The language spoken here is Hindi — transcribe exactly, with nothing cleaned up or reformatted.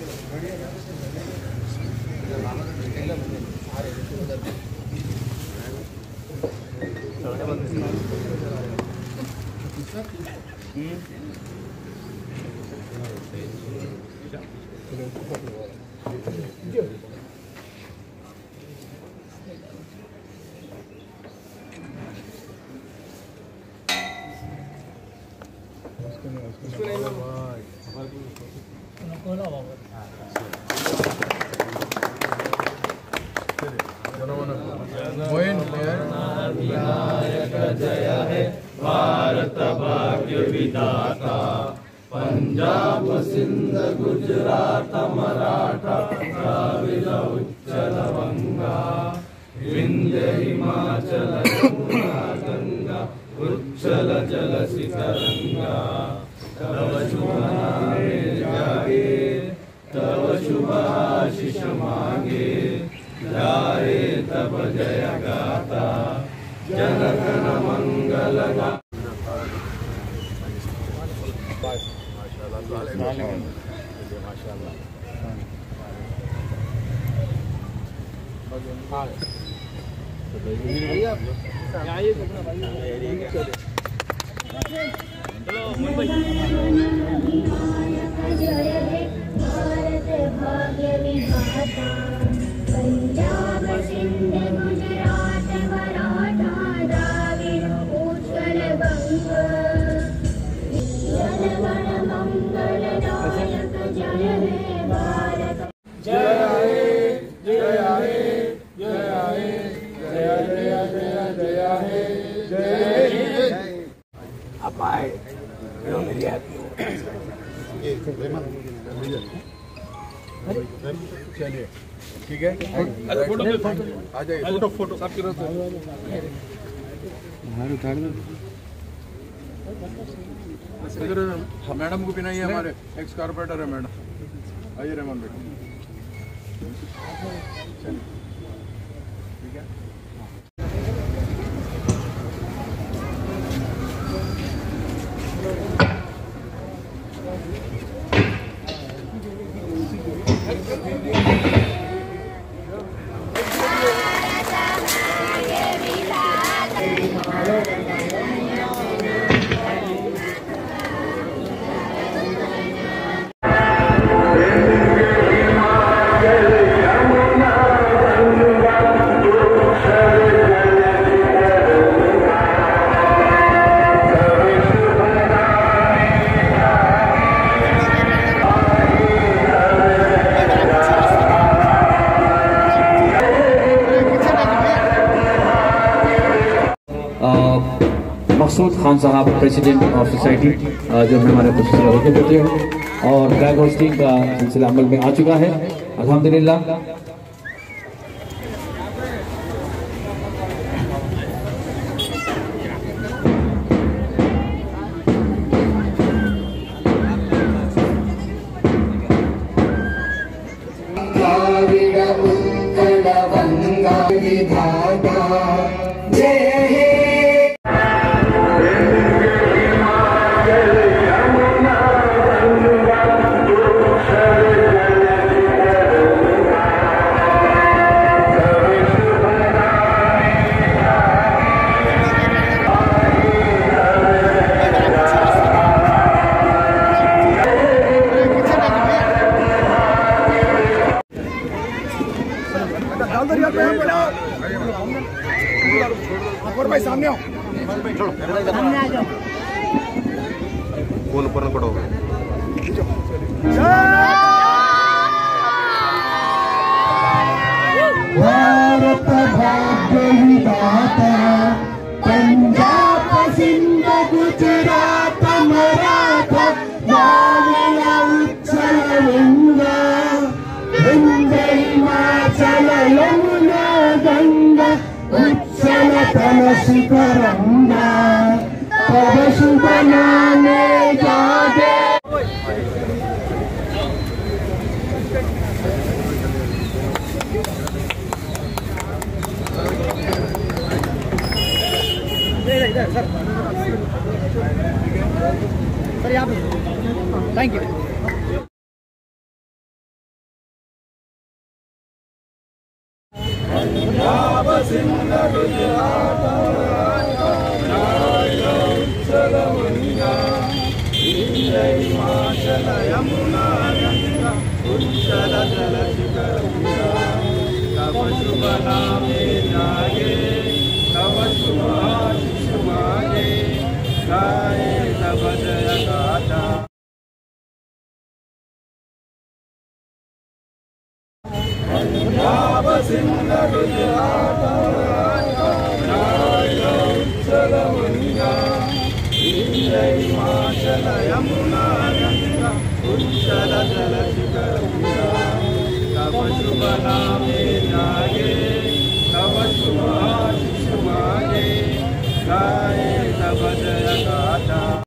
विनायक जय है भारत भाग्य विधाता, पंजाब सिंध गुजरात मराठा द्राविड उच्चल बंगा, विंध्य हिमाचल यमुना गंगा उच्चल जल शिखरंगा। तव शुभ नामे जागे, तव शुभ आशीष मांगे, गाए तब जय गाता, जन गण मंगल गा। पंजाब सिंध गुजरात मराठा द्राविड उत्कल बंगा, जन गण मंगल नायक जय हे भारत। जय हे जय हे जय हे जय जय जय जय हे जय। अब आए मेरी आती हो चलिए ठीक है। फोटो आ जाइए, फोटो फोटो सब करो तो बाहर उतार दो। मैडम को भी नहीं है, हमारे एक्स कारपोरेटर है मैडम। आइए रहमान बेटा, चलिए ठीक है। मकसूद खान साहब प्रेसिडेंट ऑफ सोसाइटी जो हमारे खुशी होते हैं, और फ्लैग होस्टिंग का सिलसिला अमल में आ चुका है अल्हम्दुलिल्लाह। भाई सामने आओ, सामने आ जाओ। कौन ऊपर पड़ो। भारत भाग्य विधाता, पंजाब सिंध गुजरात मराठा द्राविड उत्कल बंगा, विंध्य हिमाचल यमुना गंगा उच्चल तल शिखरंगा। तव शुभ नामे जागे। सर यहाँ पे थैंक यू। पंजाब सिंध गुजरात उत्सव गंगा हिमाचल यमुना गंगा उच्चल जल शिखर तब शुभ नामे जागे तब शुभ आशीष मांगे गाए तब जय गाथा पंजाब सिंध गुजरात उत्सव गंगा हिमाचल यमुना गंगा उच्चल जल शिखर तब शुभ नाम